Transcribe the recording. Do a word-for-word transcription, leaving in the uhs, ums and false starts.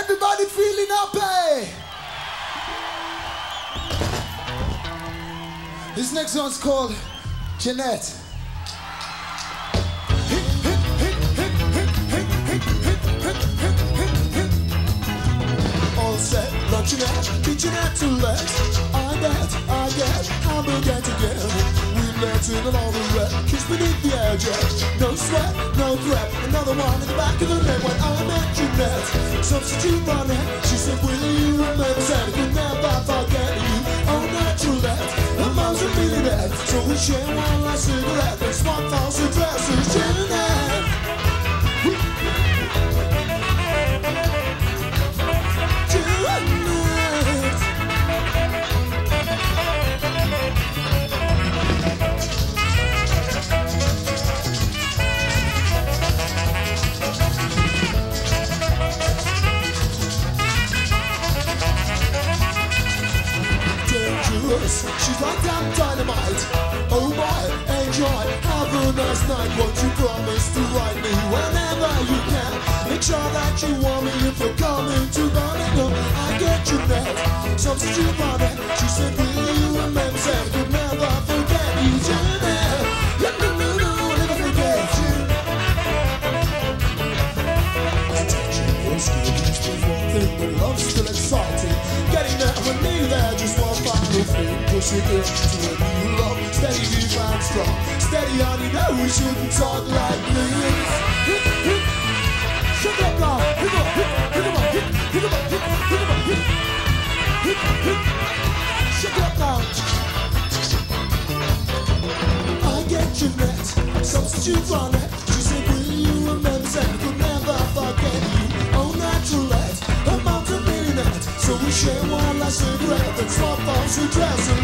Everybody feeling happy? This next one's called Jeanette. All set, luncheonette, kitchenette to let. I bet, I get, hamburgerette again. We met in a launderette, kiss beneath the edge. No sweat, no threat. Another one in the back of the neck when I met Jeanette. Substitute Ronette, she said, will you remember? Said, I could never forget you. Oh, naturalette, a mom's a millionaire. So we share one last cigarette and swap false addresses. Jeanette. She's like damn dynamite. Oh boy, enjoy, have a nice night. Won't you promise to write me whenever you can? Make sure that you want me if you're coming to Birmingham. I get you net, substitute Ronette. She said, will you remember? Said I could never forget you, Jeanette. No, no, no, no, I'll never forget you. Touching your skin, just the one thing, but love's still exciting. Getting there, I need there, just one final thing. Pushing it to a new love. Steady, deep and strong. Steady on, you know we shouldn't talk like this. Hit, hit. Shut up now. Hit him up, hit, hit him up, hit, hit him up, hit, hit him up, hit. Hit, hit. Shut up now. I get Jeanette, substitute Ronette. She said, will you remember? Said I could never forget you. Oh, naturalette, a mountain millionette. So we share one last cigarette and swap false addresses.